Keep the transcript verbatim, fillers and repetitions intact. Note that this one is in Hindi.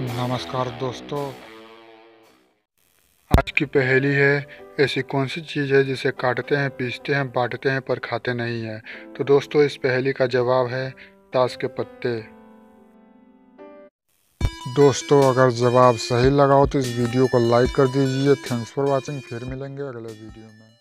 नमस्कार दोस्तों। आज की पहेली है, ऐसी कौन सी चीज़ है जिसे काटते हैं, पीसते हैं, बांटते हैं पर खाते नहीं हैं। तो दोस्तों, इस पहेली का जवाब है ताश के पत्ते। दोस्तों, अगर जवाब सही लगा हो तो इस वीडियो को लाइक कर दीजिए। Thanks for watching. फिर मिलेंगे अगले वीडियो में।